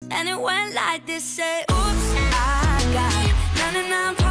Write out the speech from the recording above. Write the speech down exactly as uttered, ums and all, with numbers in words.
And it went like this, say, oops, I got na na na